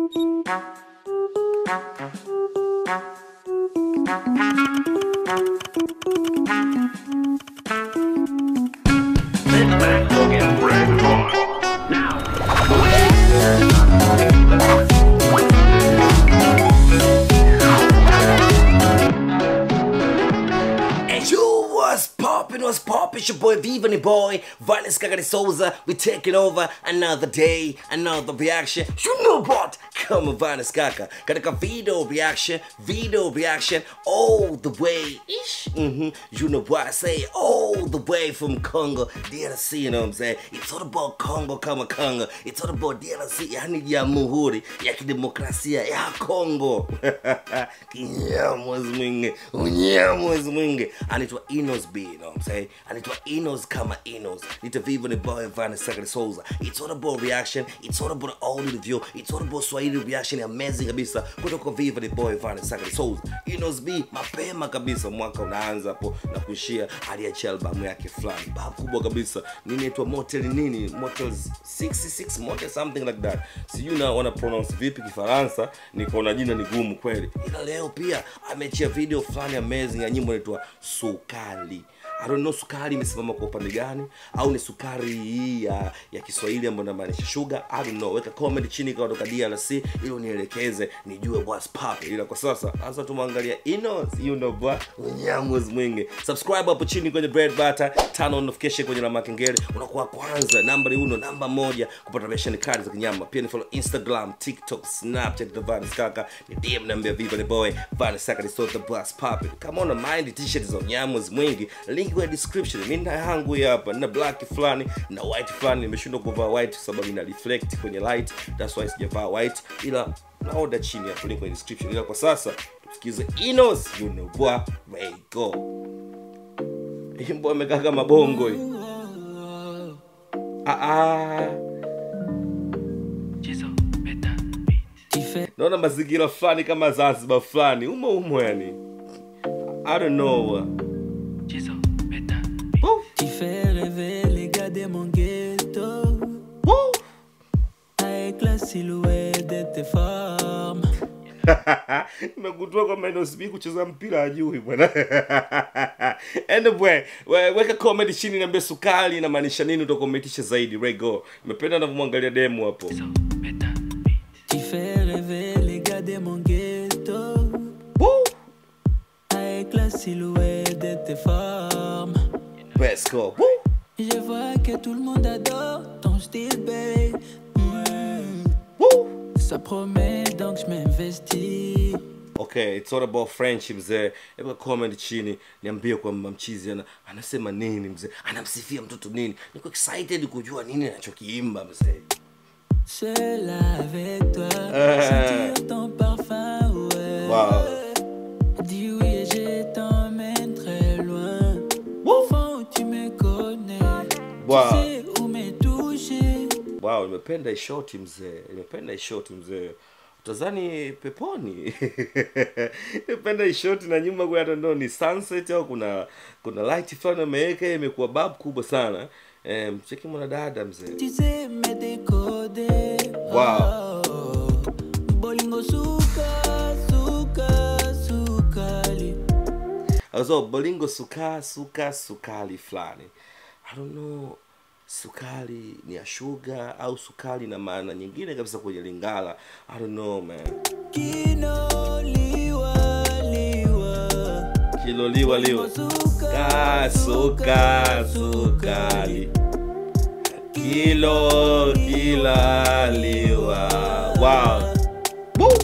Let's go get bread on. Now. And you what's poppin', what's poppin'? It's your boy 𝙏𝙗𝙧 𝙁𝙤𝙧 we taking over another day, another reaction. You know what? Kama 𝙏𝙗𝙧 katika video reaction all the way ish. You know what I say, all the way from Congo, DRC, you know what I'm saying? It's all about Congo kama Congo. It's all about DRC, yani jamhuri ya kidemokrasia ya Congo. Kinyamwezi mwingi, unyamwezi mwingi. Anaitwa Innoss'B, you know what I'm saying? Anaitwa Innoss kama Innoss. Nita VideoREACTION 𝙤𝙤𝙧. It's all about reaction, it's all about audio review, it's all about Swahili reaction amazing kabisa kutoka 𝙏𝙤𝙧. Innoss'B mapema kabisa mwaka unaanza hapo na kuishia aliachia albamu yake fulani kubwa kabisa. Ninaitwa Motel nini? Motel 66 Motel something like that. Sijui na wana pronounce vipi Kifaransa, nikaona jina ni gumu kweli. Ila leo pia ameachia video fulani amazing ya nyimbo inaitwa Sukali. I don't know Sukali imesimama kwa upande gani, au ni sukari hii ya Kiswahili ambayo inamaanisha sugar. I don't know. Weka comment chini kwa kutoka DRC ili unielekeze nijue what's popping. Ila kwa sasa tumwangalia Innoss, you know what? Unyamwezi mwingi. Subscribe hapo chini kwenye red button, turn on notification kwenye alama ya kengele. Unakuwa kwanza nambari 1 namba 1 kupata reaction kali za kinyama. Pia ni follow Instagram, TikTok, Snapchat the 𝙏𝙗𝙧. Ni DM namba ya 𝙏𝙗𝙧 what's popping. Kama una mind t-shirt za unyamwezi mwingi, link kwa description. Mimi na yangu hapa na black fulani na white fulani. Nimeshindwa kuvaa white kwa sababu ina reflect kwenye light, that's why sijavaa white, ila na order chini hapo link kwenye description. Ila kwa sasa tusikize Innoss, you know what, way go. Himbo amekaa kama bongo hii. Naona mazingira fulani kama Zanzibar fulani umo yani. I don't know. Tu fais rêver les gars de mon ghetto avec la silhouette de tes formes. Nimegundua kwamba Innoss'B kucheza mpira hajui bwana. Anyway, weka comment chini niambie Sukali inamaanisha nini, utakomentisha zaidi. Right go. Nimependa ninapomwangalia demo hapo. Tu fais rêver les gars de mon ghetto avec la silhouette de tes formes. Let's go. Je vois que tout le monde adore ton style, babe. Ça promet donc je m'investis. Okay, it's all about friendship mzee. Hebu comment chini niambie kwamba mchizi anasema nini mzee. Anamsifia mtoto nini. Niko excited kujua nini anachokiimba mzee. Seul avec toi, sentir ton parfum, ouais. Wow. Dis oui et je t'emmène très loin. Au fond tu me connais. Wow. Tu sais où me toucher. Wow, nimependa hii shot mzee. Nimependa hii shot mzee. Utazani peponi. Nimependa hii shot na nyuma kwa hata ndo ni sunset au kuna light fulani ameweka imekuwa bab kubwa sana. Mcheki mwana dada mzee. Tu sais me décoder. Wow. Bolingo sukali. Also bolingo sukali fulani. I don't know. Sukali ni ya sugar au sukali na maana nyingine kabisa kwenye Lingala. I don't know man. Kilo liwa. Sukali. Kilo liwa. Wow. Woo.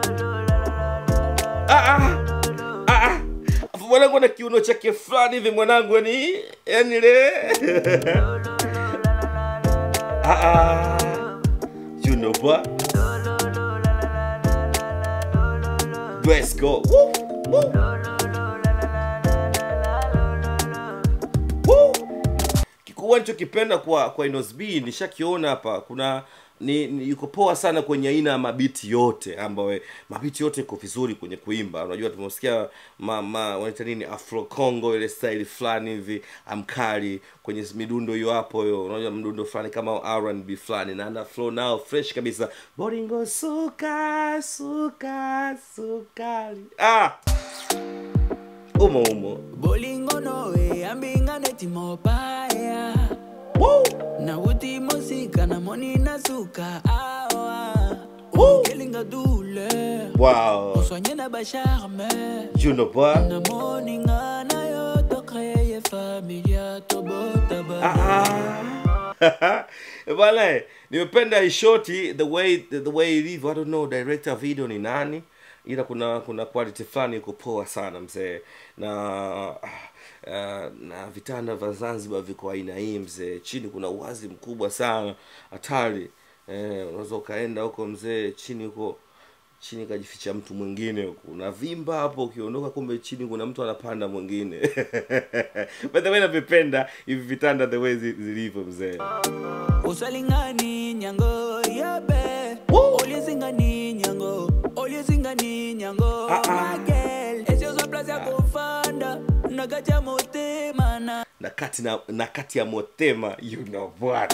Mwanangu na kiuno chake fulani hivi mwanangu yani le. You know what? Let's go. Woo. Woo. Kikubwa nichokipenda kwa Innoss'B nishakiona hapa. Kuna yuko poa sana kwenye aina ya mabiti yote, ambayo mabiti yote iko vizuri kwenye kuimba. Unajua tumesikia wanaita nini, Afro Congo, ile style fulani hivi amkali kwenye midundo hiyo hapo hiyo. Unajua mdundo fulani kama R&B fulani, na ana flow nao fresh kabisa. Bolingo suka suka sukali. Umo bolingo noe ambinga neti mobaya. Woo! Na uti musika na moni na suka awa. Kelinga dule. Wow. Oswanye na ba charme. You know what? Na moni nga na yo to kreye familia to bota ba. Wale, nimependa hii shoti the way ilivyo. I don't know director video ni nani, ila kuna quality fulani iko poa sana mzee. Na vitanda vya Zanzibar viko aina hii mzee. Chini kuna uwazi mkubwa sana, hatari. Unaweza kaenda huko mzee, chini kajificha mtu mwingine huko. Unavimba hapo, ukiondoka kumbe chini kuna mtu anapanda mwingine. But the way napenda hivi vitanda the way zilivyo mzee. Usalingani nyango yabe. Olizingani nyango. Olizingani nyango. Magel, esio za place ya kufanda. Nakati ya motema na. Nakati ya motema, you know what?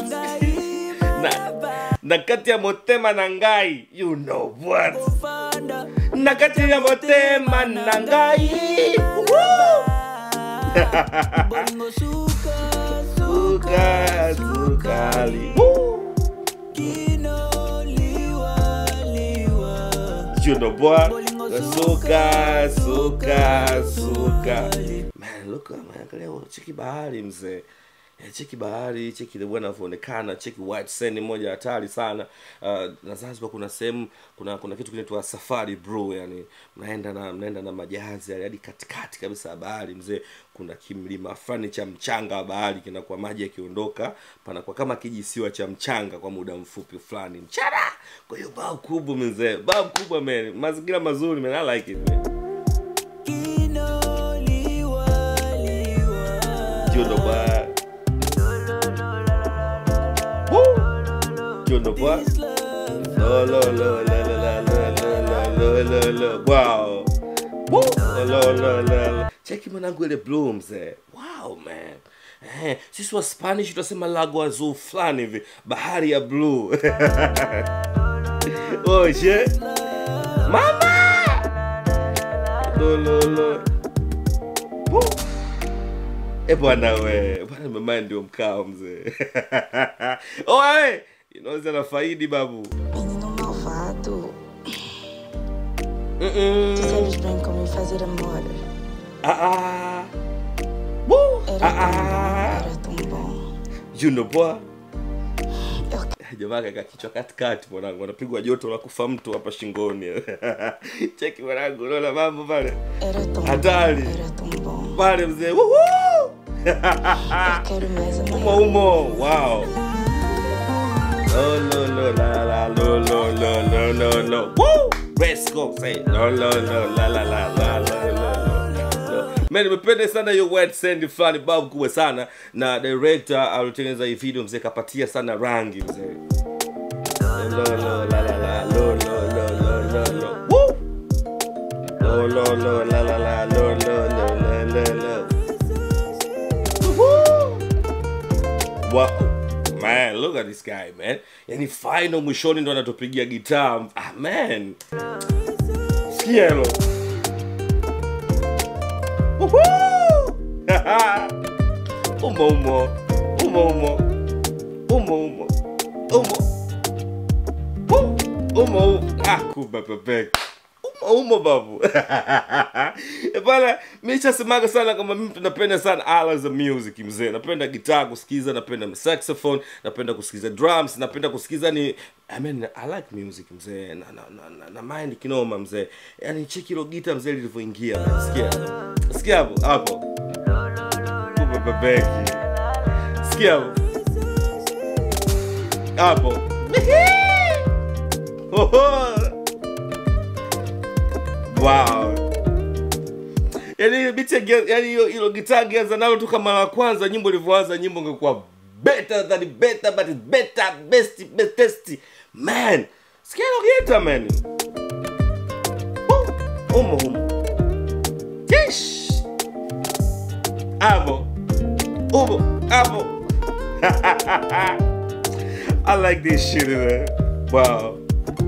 Nakati ya motema na ngai, you know what? Nakati ya motema na ngai. Bolingo suka Suka sukali. Kino liwa liwa. You know what? Suka sukali. Man, look at man, cheki bahari mzee. Cheki bahari, cheki the bwana anaonekana, cheki white sand moja hatari sana. Na Zanzibar kuna sehemu, kuna kitu kinaitwa safari bro, yani mnaenda na majahazi hadi katikati kabisa ya bahari mzee. Kuna kimlima fulani cha mchanga wa bahari, kinakuwa maji yakiondoka panakuwa kama kijisiwa cha mchanga kwa muda mfupi fulani mchana. Kwa hiyo bao kubwa mzee, bao kubwa man, mazingira mazuri man, I like it man. You know what? You know what? Wow. Cheki mwanangu ile blooms wow man. Sisi wa Spanish tutasema lago azul fulani hivi, bahari ya blue. Oh shit. Mama! Lo. Bwana we, bwana mama ndio mkao mzee. Oi, inaweza na faidi babu. Menino malvado. Tu sabes bem como me fazer amor. Era tão bom. You know boy. Jamaa kaka kichwa katikati mwanangu, anapigwa joto la kufa mtu hapa shingoni. Cheki mwanangu, unaona mambo pale. Era tão hatari. Era tão bom. Pale mzee. Quero mais amanhã. Umo. Wow. No, la no. Woo! Let's go. Say no, la. Man, nimependa sana hiyo white sand fulani, babu kubwa sana, na director alitengeneza hii video mzee kapatia sana rangi mzee. No, la. Woo! No, la. No. Wow. Man, look at this guy, man. Yani final mwishoni ndo anatupigia gitaa. Man. Sikia hilo. Umo. Kuba pepe. Umo babu. Bana, mimi chasemaga sana kama mimi tunapenda sana ala za music mzee. Napenda guitar kusikiza, napenda saxophone, napenda kusikiza drums, napenda kusikiza I like music mzee. Na mind kinoma mzee. Yani cheki hilo guitar mzee lilivyoingia. Sikia hapo. Kuba babeki. Sikia hapo. Wow. Yani biti yani hilo gitaa gianza nalo tu kama la kwanza, nyimbo ilivyoanza, nyimbo ingekuwa better than the better, but it's better, bestie. Man, scared of it, man. Humo. Yesh. Abo. I like this shit, man. Wow.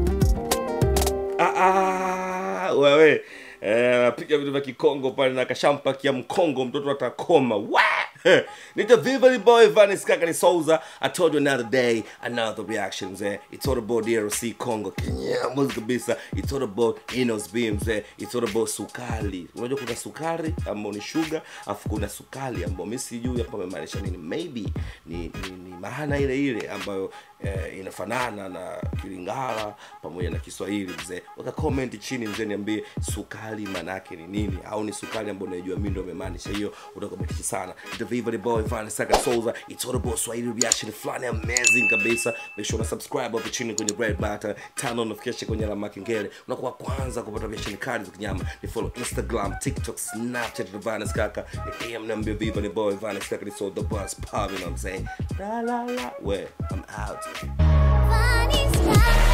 Wewe. Napiga vitu vya Kikongo pale na kashampa kia mkongo mtoto atakoma. Nita Viva boy VanVlog Sukali. I told you another day, another reaction mzee. It's all about DRC Congo Kenya muziki kabisa. It's all about Innoss'B mzee. It's all about sukali. Unajua kuna sukari ambao ni sugar, afu kuna sukali ambao mimi sijui hapa maanisha nini. Maybe ni maana ile ambayo inafanana na Kilingala pamoja na Kiswahili mzee. Weka comment chini mzee niambie sukali maana yake ni nini, au ni sukali ambayo unajua mimi ndio nimemaanisha hiyo. Utakomenti sana. The Viva the boy VanVlog. It's all about Swahili reaction flani amazing kabisa. Make sure to subscribe hapo chini kwenye red button, turn on notification kwenye alama kengele. Unakuwa kwanza kupata reaction kali za kinyama. Ni follow Instagram, TikTok, Snapchat the VanVlog. Ni AM number Viva the boy VanVlog. So the bus pop, you know what I'm saying? La. Well, I'm out.